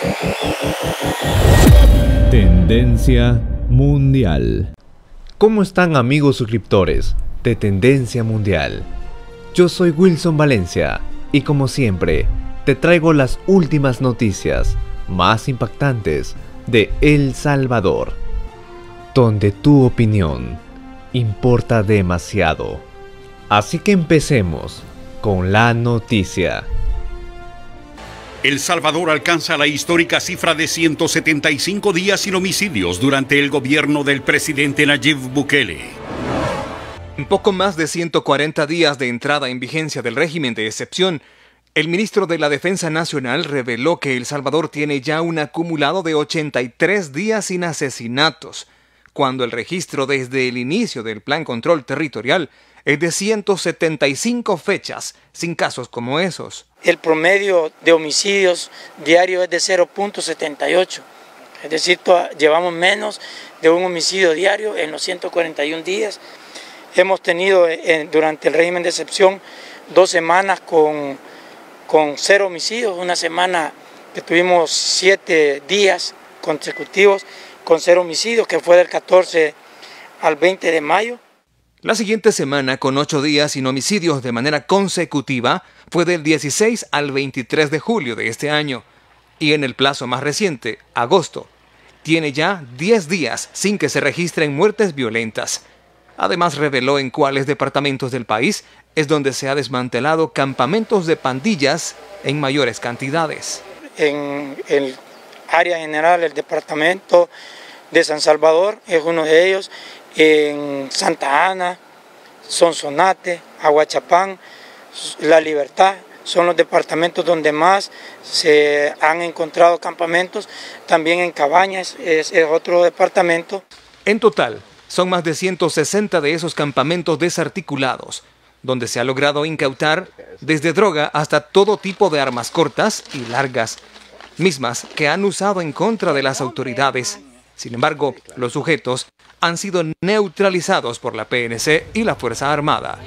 Tendencia Mundial. ¿Cómo están, amigos suscriptores de Tendencia Mundial? Yo soy Wilson Valencia y como siempre te traigo las últimas noticias más impactantes de El Salvador, donde tu opinión importa demasiado. Así que empecemos con la noticia. El Salvador alcanza la histórica cifra de 175 días sin homicidios durante el gobierno del presidente Nayib Bukele. En poco más de 140 días de entrada en vigencia del régimen de excepción, el ministro de la Defensa Nacional reveló que El Salvador tiene ya un acumulado de 83 días sin asesinatos, cuando el registro desde el inicio del Plan Control Territorial es de 175 fechas sin casos como esos. El promedio de homicidios diarios es de 0.78, es decir, llevamos menos de un homicidio diario en los 141 días. Hemos tenido durante el régimen de excepción 2 semanas con 0 homicidios, una semana que tuvimos 7 días consecutivos con 0 homicidios, que fue del 14 al 20 de mayo. La siguiente semana, con 8 días sin homicidios de manera consecutiva, fue del 16 al 23 de julio de este año. Y en el plazo más reciente, agosto, tiene ya 10 días sin que se registren muertes violentas. Además, reveló en cuáles departamentos del país es donde se ha desmantelado campamentos de pandillas en mayores cantidades. En el área general, el departamento de San Salvador es uno de ellos. En Santa Ana, Sonsonate, Aguachapán, La Libertad, son los departamentos donde más se han encontrado campamentos. También en Cabañas es otro departamento. En total, son más de 160 de esos campamentos desarticulados, donde se ha logrado incautar desde droga hasta todo tipo de armas cortas y largas, mismas que han usado en contra de las autoridades. Sin embargo, los sujetos han sido neutralizados por la PNC y la Fuerza Armada.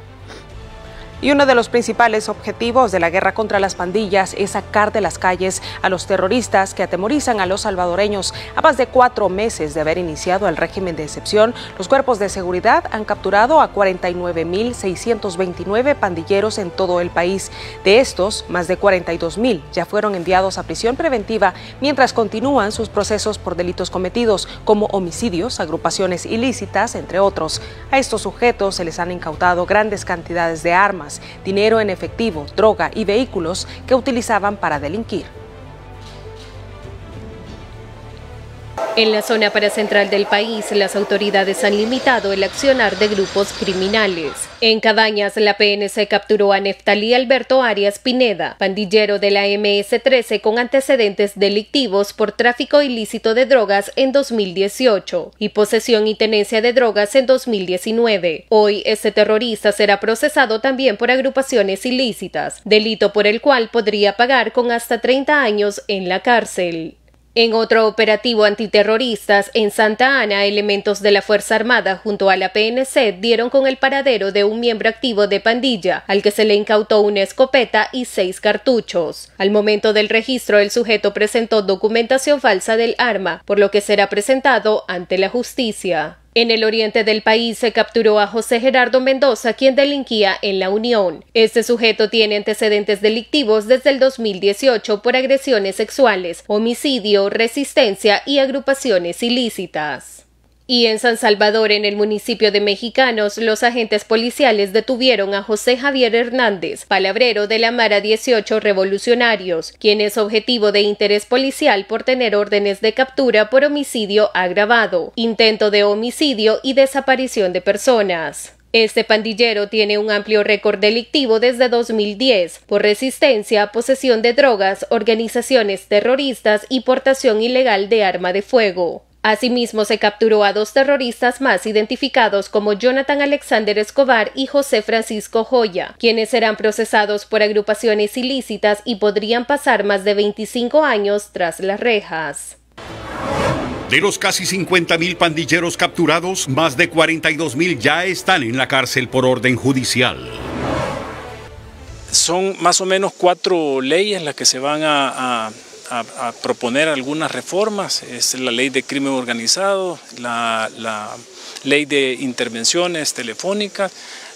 Y uno de los principales objetivos de la guerra contra las pandillas es sacar de las calles a los terroristas que atemorizan a los salvadoreños. A más de 4 meses de haber iniciado el régimen de excepción, los cuerpos de seguridad han capturado a 49.629 pandilleros en todo el país. De estos, más de 42.000 ya fueron enviados a prisión preventiva, mientras continúan sus procesos por delitos cometidos, como homicidios, agrupaciones ilícitas, entre otros. A estos sujetos se les han incautado grandes cantidades de armas, dinero en efectivo, droga y vehículos que utilizaban para delinquir. En la zona paracentral del país, las autoridades han limitado el accionar de grupos criminales. En Cabañas, la PNC capturó a Neftalí Alberto Arias Pineda, pandillero de la MS-13 con antecedentes delictivos por tráfico ilícito de drogas en 2018 y posesión y tenencia de drogas en 2019. Hoy, este terrorista será procesado también por agrupaciones ilícitas, delito por el cual podría pagar con hasta 30 años en la cárcel. En otro operativo antiterroristas en Santa Ana, elementos de la Fuerza Armada junto a la PNC dieron con el paradero de un miembro activo de pandilla, al que se le incautó una escopeta y 6 cartuchos. Al momento del registro, el sujeto presentó documentación falsa del arma, por lo que será presentado ante la justicia. En el oriente del país se capturó a José Gerardo Mendoza, quien delinquía en La Unión. Este sujeto tiene antecedentes delictivos desde el 2018 por agresiones sexuales, homicidio, resistencia y agrupaciones ilícitas. Y en San Salvador, en el municipio de Mexicanos, los agentes policiales detuvieron a José Javier Hernández, palabrero de la Mara 18 Revolucionarios, quien es objetivo de interés policial por tener órdenes de captura por homicidio agravado, intento de homicidio y desaparición de personas. Este pandillero tiene un amplio récord delictivo desde 2010 por resistencia, posesión de drogas, organizaciones terroristas y portación ilegal de arma de fuego. Asimismo, se capturó a 2 terroristas más identificados como Jonathan Alexander Escobar y José Francisco Joya, quienes serán procesados por agrupaciones ilícitas y podrían pasar más de 25 años tras las rejas. De los casi 50.000 pandilleros capturados, más de 42.000 ya están en la cárcel por orden judicial. Son más o menos 4 leyes las que se van a a proponer algunas reformas, es la ley de crimen organizado, la ley de intervenciones telefónicas,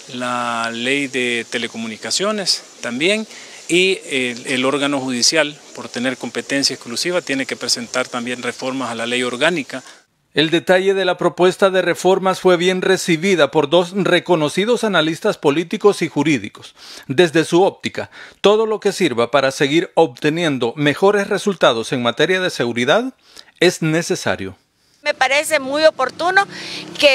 la ley de telecomunicaciones también, y el órgano judicial, por tener competencia exclusiva, tiene que presentar también reformas a la ley orgánica. El detalle de la propuesta de reformas fue bien recibida por dos reconocidos analistas políticos y jurídicos. Desde su óptica, todo lo que sirva para seguir obteniendo mejores resultados en materia de seguridad es necesario. Me parece muy oportuno que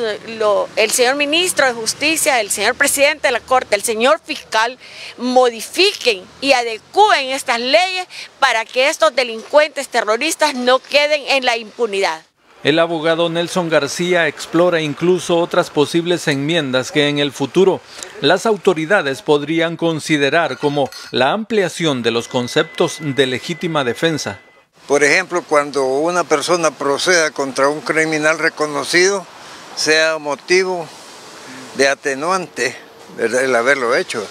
el señor ministro de Justicia, el señor presidente de la Corte, el señor fiscal modifiquen y adecúen estas leyes para que estos delincuentes terroristas no queden en la impunidad. El abogado Nelson García explora incluso otras posibles enmiendas que en el futuro las autoridades podrían considerar, como la ampliación de los conceptos de legítima defensa. Por ejemplo, cuando una persona proceda contra un criminal reconocido, sea motivo de atenuante, ¿verdad?, el haberlo hecho.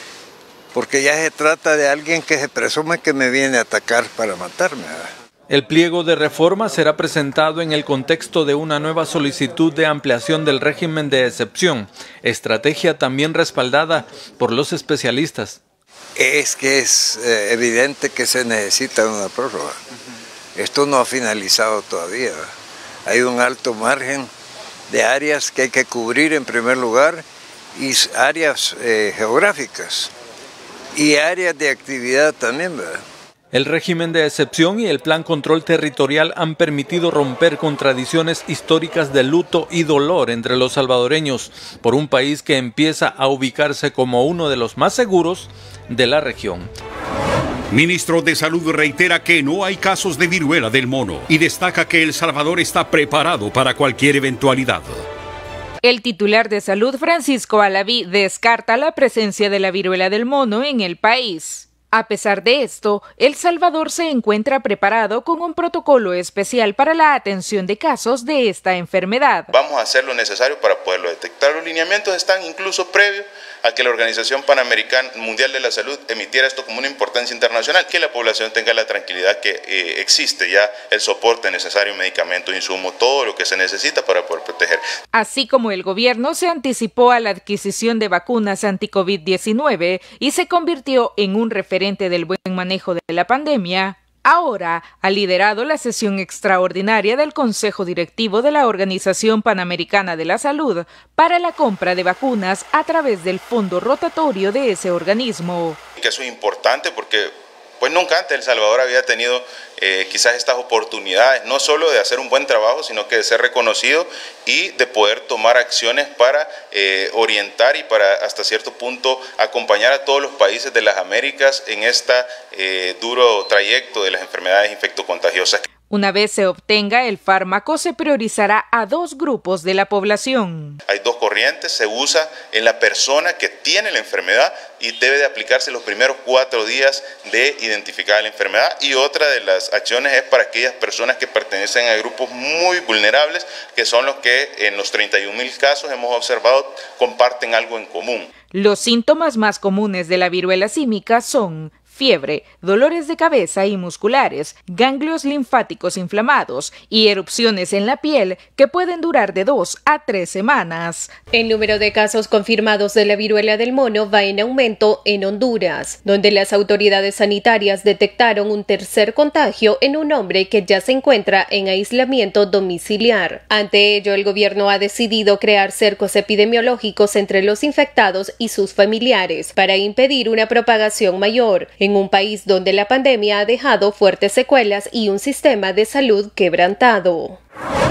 Porque ya se trata de alguien que se presume que me viene a atacar para matarme, ¿verdad? El pliego de reforma será presentado en el contexto de una nueva solicitud de ampliación del régimen de excepción, estrategia también respaldada por los especialistas. Es que es evidente que se necesita una prórroga. Esto no ha finalizado todavía. Hay un alto margen de áreas que hay que cubrir en primer lugar, y áreas geográficas y áreas de actividad también, ¿verdad? El régimen de excepción y el plan control territorial han permitido romper con tradiciones históricas de luto y dolor entre los salvadoreños por un país que empieza a ubicarse como uno de los más seguros de la región. Ministro de Salud reitera que no hay casos de viruela del mono y destaca que El Salvador está preparado para cualquier eventualidad. El titular de Salud, Francisco Alaví, descarta la presencia de la viruela del mono en el país. A pesar de esto, El Salvador se encuentra preparado con un protocolo especial para la atención de casos de esta enfermedad. Vamos a hacer lo necesario para poderlo detectar. Los lineamientos están incluso previos a que la Organización Panamericana Mundial de la Salud emitiera esto como una importancia internacional, que la población tenga la tranquilidad que existe ya el soporte necesario, medicamentos, insumos, todo lo que se necesita para poder proteger. Así como el gobierno se anticipó a la adquisición de vacunas anti-COVID-19 y se convirtió en un referente del buen manejo de la pandemia, ahora ha liderado la sesión extraordinaria del Consejo Directivo de la Organización Panamericana de la Salud para la compra de vacunas a través del fondo rotatorio de ese organismo. Eso es importante porque pues nunca antes El Salvador había tenido quizás estas oportunidades, no solo de hacer un buen trabajo, sino que de ser reconocido y de poder tomar acciones para orientar y para hasta cierto punto acompañar a todos los países de las Américas en este duro trayecto de las enfermedades infectocontagiosas. Una vez se obtenga el fármaco, se priorizará a dos grupos de la población. Hay dos corrientes, se usa en la persona que tiene la enfermedad y debe de aplicarse los primeros 4 días de identificar la enfermedad, y otra de las acciones es para aquellas personas que pertenecen a grupos muy vulnerables, que son los que en los 31.000 casos hemos observado comparten algo en común. Los síntomas más comunes de la viruela símica son fiebre, dolores de cabeza y musculares, ganglios linfáticos inflamados y erupciones en la piel que pueden durar de 2 a 3 semanas. El número de casos confirmados de la viruela del mono va en aumento en Honduras, donde las autoridades sanitarias detectaron un tercer contagio en un hombre que ya se encuentra en aislamiento domiciliar. Ante ello, el gobierno ha decidido crear cercos epidemiológicos entre los infectados y sus familiares para impedir una propagación mayor en un país donde la pandemia ha dejado fuertes secuelas y un sistema de salud quebrantado.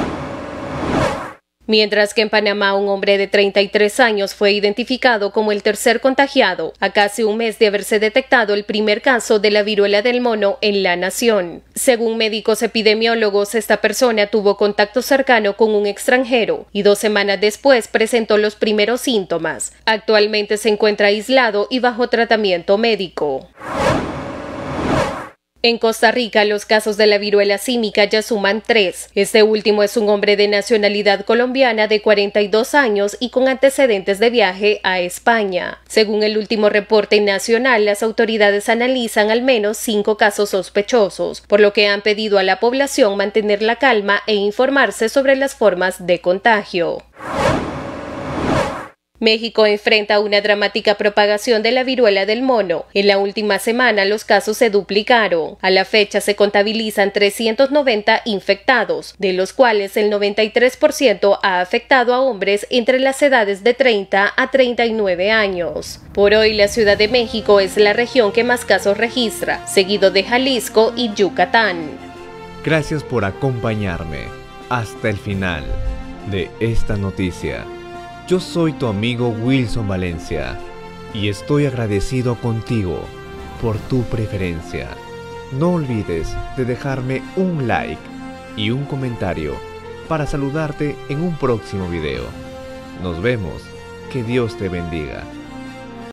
Mientras que en Panamá un hombre de 33 años fue identificado como el tercer contagiado, a casi un mes de haberse detectado el primer caso de la viruela del mono en la nación. Según médicos epidemiólogos, esta persona tuvo contacto cercano con un extranjero y 2 semanas después presentó los primeros síntomas. Actualmente se encuentra aislado y bajo tratamiento médico. En Costa Rica, los casos de la viruela símica ya suman 3. Este último es un hombre de nacionalidad colombiana de 42 años y con antecedentes de viaje a España. Según el último reporte nacional, las autoridades analizan al menos 5 casos sospechosos, por lo que han pedido a la población mantener la calma e informarse sobre las formas de contagio. México enfrenta una dramática propagación de la viruela del mono. En la última semana los casos se duplicaron. A la fecha se contabilizan 390 infectados, de los cuales el 93% ha afectado a hombres entre las edades de 30 a 39 años. Por hoy la Ciudad de México es la región que más casos registra, seguido de Jalisco y Yucatán. Gracias por acompañarme hasta el final de esta noticia. Yo soy tu amigo Wilson Valencia y estoy agradecido contigo por tu preferencia. No olvides de dejarme un like y un comentario para saludarte en un próximo video. Nos vemos. Que Dios te bendiga.